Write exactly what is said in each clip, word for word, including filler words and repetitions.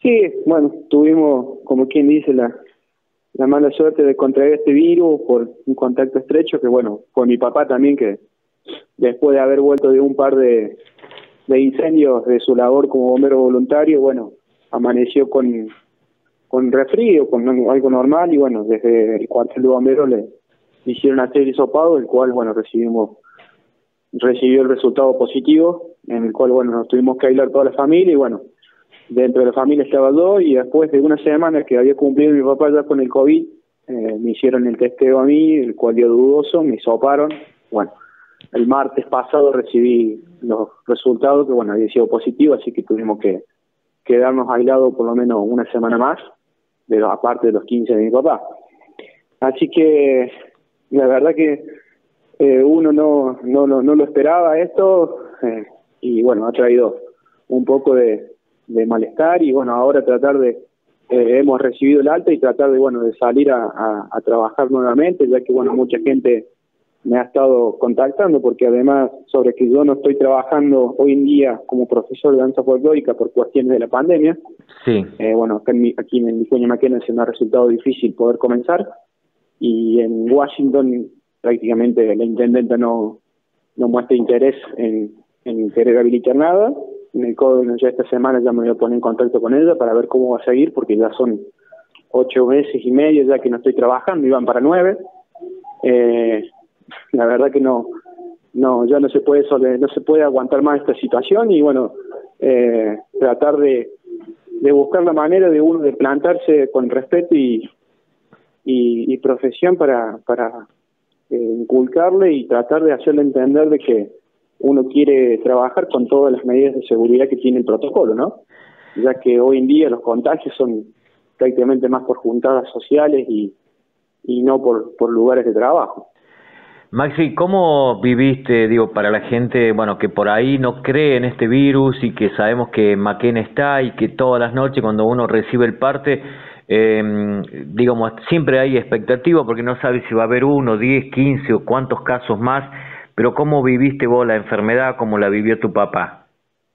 Sí, bueno, tuvimos, como quien dice, la, la mala suerte de contraer este virus por un contacto estrecho, que bueno, fue mi papá también, que después de haber vuelto de un par de, de incendios de su labor como bombero voluntario, bueno, amaneció con, con resfrío, con algo normal, y bueno, desde el cuartel de bomberos le hicieron hacer el hisopado, el cual, bueno, recibimos recibió el resultado positivo, en el cual, bueno, nos tuvimos que aislar toda la familia, y bueno, dentro de la familia estaba yo, y después de una semana que había cumplido mi papá ya con el COVID, eh, me hicieron el testeo a mí, el cual dio dudoso, me hisoparon. Bueno, el martes pasado recibí los resultados, que bueno, había sido positivo, así que tuvimos que quedarnos aislados por lo menos una semana más, de los, aparte de los quince de mi papá. Así que la verdad que eh, uno no, no, no, no lo esperaba esto, eh, y bueno, ha traído un poco de, de malestar, y bueno, ahora tratar de, eh, hemos recibido el alta y tratar de, bueno, de salir a, a, a trabajar nuevamente, ya que bueno, mucha gente me ha estado contactando, porque además, sobre que yo no estoy trabajando hoy en día como profesor de danza folclórica por cuestiones de la pandemia. Sí. Eh, bueno, acá en mi, aquí en Vicuña Maquena se me ha resultado difícil poder comenzar, y en Washington prácticamente la intendenta no, no muestra interés en, en querer habilitar nada. En el código ya esta semana ya me voy a poner en contacto con ella para ver cómo va a seguir, porque ya son ocho meses y medio ya que no estoy trabajando, iban para nueve. Eh, la verdad que no, no, ya no se puede no se puede aguantar más esta situación, y bueno, eh, tratar de, de buscar la manera de uno de plantarse con respeto y, y, y profesión para, para eh, inculcarle y tratar de hacerle entender de que uno quiere trabajar con todas las medidas de seguridad que tiene el protocolo, ¿no? Ya que hoy en día los contagios son prácticamente más por juntadas sociales y, y no por, por lugares de trabajo. Maxi, ¿cómo viviste, digo, para la gente, bueno, que por ahí no cree en este virus y que sabemos que Maquena está y que todas las noches cuando uno recibe el parte, eh, digamos, siempre hay expectativa porque no sabes si va a haber uno, diez, quince o cuántos casos más, pero ¿cómo viviste vos la enfermedad, cómo la vivió tu papá?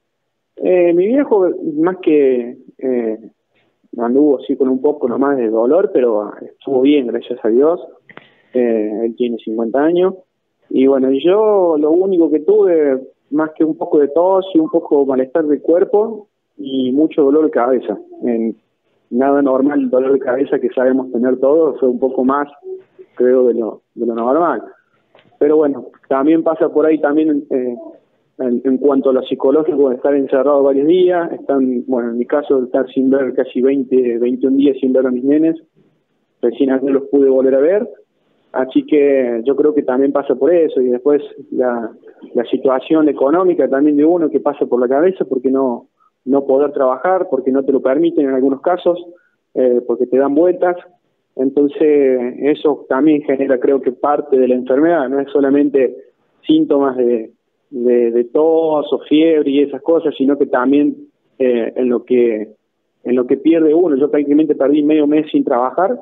Eh, mi viejo, más que eh, anduvo así con un poco nomás de dolor, pero estuvo bien, gracias a Dios. Eh, él tiene cincuenta años, y bueno, yo lo único que tuve, más que un poco de tos y un poco de malestar del cuerpo y mucho dolor de cabeza. En nada normal, el dolor de cabeza que sabemos tener todos, fue un poco más, creo, de lo, de lo normal. Pero bueno, también pasa por ahí también eh, en, en cuanto a lo psicológico, de estar encerrado varios días, están, bueno, en mi caso, de estar sin ver casi veinte, veintiún días sin ver a mis nenes, recién ayer los pude volver a ver. Así que yo creo que también pasa por eso, y después la, la situación económica también de uno que pasa por la cabeza, porque no, no poder trabajar, porque no te lo permiten en algunos casos, eh, porque te dan vueltas. Entonces eso también genera, creo que parte de la enfermedad, no es solamente síntomas de, de, de tos o fiebre y esas cosas, sino que también eh, en lo que en lo que pierde uno. Yo prácticamente perdí medio mes sin trabajar,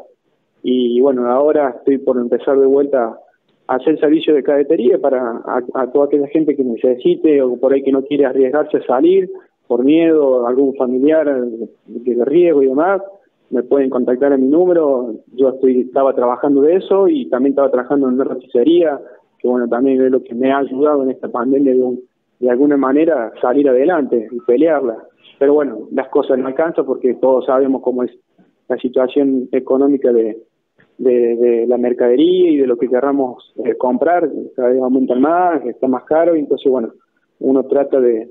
y bueno, ahora estoy por empezar de vuelta a hacer servicio de cadetería para a, a toda aquella gente que necesite, o por ahí que no quiere arriesgarse a salir por miedo, algún familiar de, de riesgo y demás. Me pueden contactar a mi número. Yo estoy estaba trabajando de eso, y también estaba trabajando en una roticería, que bueno, también es lo que me ha ayudado en esta pandemia de, un, de alguna manera salir adelante y pelearla. Pero bueno, las cosas no alcanzan, porque todos sabemos cómo es la situación económica de De, de la mercadería y de lo que querramos eh, comprar, cada vez aumentan más, está más caro, y entonces bueno, uno trata de,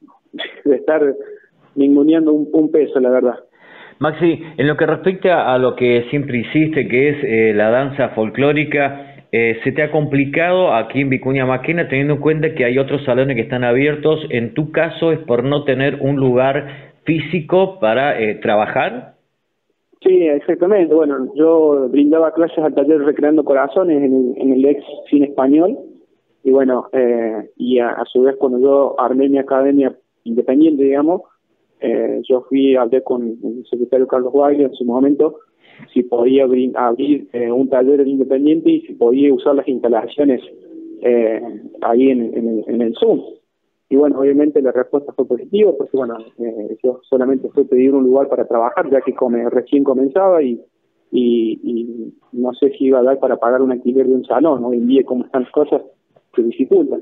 de estar ninguneando un, un peso, la verdad. Maxi, en lo que respecta a lo que siempre hiciste, que es eh, la danza folclórica, eh, ¿se te ha complicado aquí en Vicuña Maquena, teniendo en cuenta que hay otros salones que están abiertos? En tu caso, ¿es por no tener un lugar físico para eh, trabajar? Sí, exactamente. Bueno, yo brindaba clases al taller Recreando Corazones en el, en el ex Cine Español, y bueno, eh, y a, a su vez cuando yo armé mi academia independiente, digamos, eh, yo fui, hablé con el secretario Carlos Guaglio en su momento, si podía abrir, abrir eh, un taller independiente y si podía usar las instalaciones eh, ahí en, en, el, en el Zoom. y bueno, obviamente la respuesta fue positiva, porque bueno, eh, yo solamente fui a pedir un lugar para trabajar, ya que come, recién comenzaba y, y, y no sé si iba a dar para pagar un alquiler de un salón. Hoy en día, como están las cosas, se dificultan.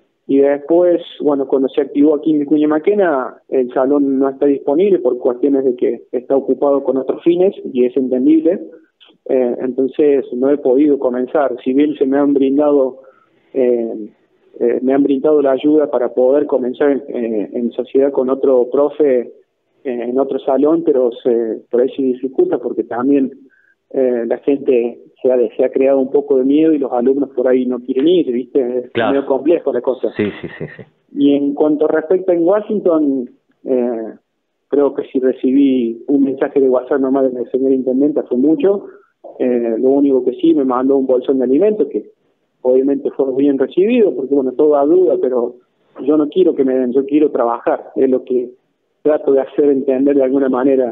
Y después, bueno, cuando se activó aquí en Vicuña Maquena, el salón no está disponible por cuestiones de que está ocupado con otros fines, y es entendible. Eh, entonces no he podido comenzar. Si bien se me han brindado eh, eh, me han brindado la ayuda para poder comenzar en, eh, en sociedad con otro profe eh, en otro salón, pero se, por ahí se dificulta porque también eh, la gente se ha, se ha creado un poco de miedo y los alumnos por ahí no quieren ir, ¿viste? Es Claro. medio complejo la cosa. Sí, sí, sí, sí. Y en cuanto respecta en Washington, eh, creo que si recibí un mensaje de WhatsApp nomás del señor intendente hace mucho. Eh, lo único que sí me mandó un bolsón de alimentos que obviamente fue bien recibido, porque bueno, toda duda, pero yo no quiero que me den, yo quiero trabajar, es lo que trato de hacer entender de alguna manera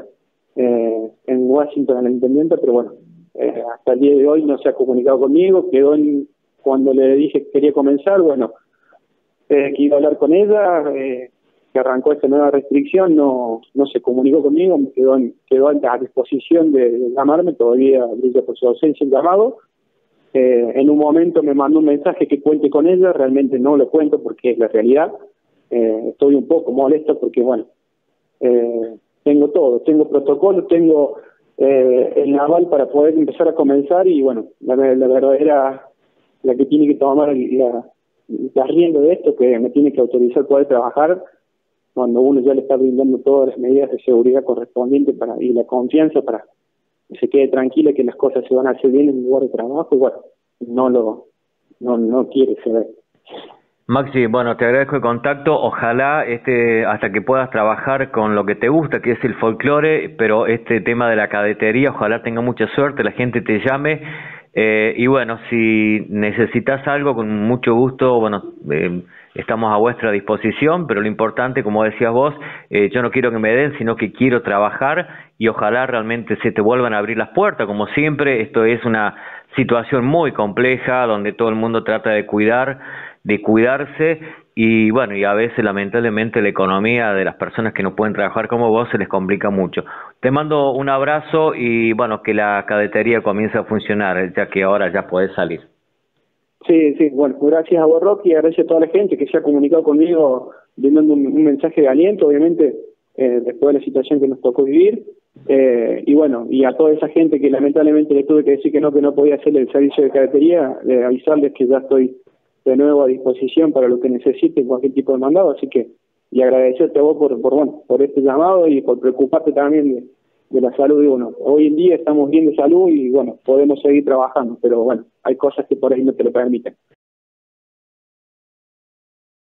eh, en Washington a la intendente, pero bueno, eh, hasta el día de hoy no se ha comunicado conmigo, quedó en, cuando le dije que quería comenzar, bueno, eh, que iba a hablar con ella, eh, que arrancó esta nueva restricción, no no se comunicó conmigo, me quedó, en, quedó a disposición de, de llamarme, todavía brilla por su ausencia el llamado. Eh, en un momento me mandó un mensaje que cuente con ella, realmente no lo cuento porque es la realidad. Eh, estoy un poco molesto porque, bueno, eh, tengo todo, tengo protocolo, tengo eh, el aval para poder empezar a comenzar y, bueno, la, la verdadera, la que tiene que tomar la, la rienda de esto, que me tiene que autorizar poder trabajar, cuando uno ya le está brindando todas las medidas de seguridad correspondientes para y la confianza para que se quede tranquila que las cosas se van a hacer bien en el lugar de trabajo, y bueno, no lo no no quiere saber. Maxi, bueno, te agradezco el contacto, ojalá este hasta que puedas trabajar con lo que te gusta, que es el folclore, pero este tema de la cadetería, ojalá tenga mucha suerte, la gente te llame, eh, y bueno, si necesitas algo, con mucho gusto, bueno, eh, estamos a vuestra disposición, pero lo importante, como decías vos, eh, yo no quiero que me den, sino que quiero trabajar, y ojalá realmente se te vuelvan a abrir las puertas, como siempre, esto es una situación muy compleja, donde todo el mundo trata de cuidar, de cuidarse, y bueno, y a veces lamentablemente la economía de las personas que no pueden trabajar como vos se les complica mucho. Te mando un abrazo y bueno, que la cadetería comience a funcionar, ya que ahora ya podés salir. Sí, sí, bueno, gracias a vos, Rocky, y gracias a toda la gente que se ha comunicado conmigo, brindando un, un mensaje de aliento, obviamente, eh, después de la situación que nos tocó vivir, eh, y bueno, y a toda esa gente que lamentablemente le tuve que decir que no, que no podía hacer el servicio de cadetería, de avisarles que ya estoy de nuevo a disposición para lo que necesiten, cualquier tipo de mandado, así que, y agradecerte a vos por, por bueno, por este llamado y por preocuparte también de, de la salud de uno. Hoy en día estamos bien de salud y bueno, podemos seguir trabajando, pero bueno, hay cosas que por ahí no te lo permiten.